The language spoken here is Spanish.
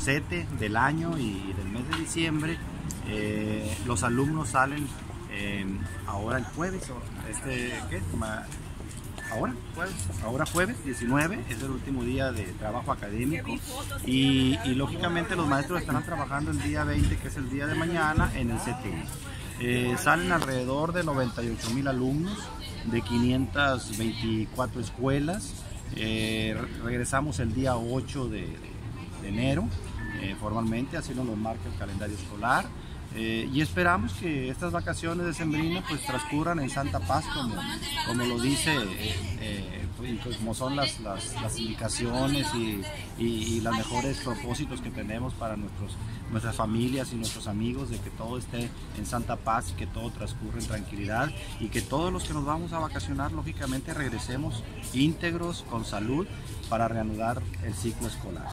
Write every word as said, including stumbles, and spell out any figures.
sete del año y del mes de diciembre. Eh, los alumnos salen eh, ahora el jueves, este, ¿qué? Ahora, jueves, ahora jueves diecinueve es el último día de trabajo académico y, y lógicamente los maestros estarán trabajando el día veinte, que es el día de mañana, en el C T I. Eh, salen alrededor de noventa y ocho mil alumnos de quinientas veinticuatro escuelas. Eh, regresamos el día ocho de, de enero, eh, formalmente, así nos lo marca el calendario escolar. Eh, y esperamos que estas vacaciones decembrinas pues transcurran en santa paz, como, como lo dice, eh, eh, pues, como son las, las, las indicaciones y, y, y los mejores propósitos que tenemos para nuestros, nuestras familias y nuestros amigos, de que todo esté en santa paz y que todo transcurra en tranquilidad, y que todos los que nos vamos a vacacionar lógicamente regresemos íntegros, con salud, para reanudar el ciclo escolar.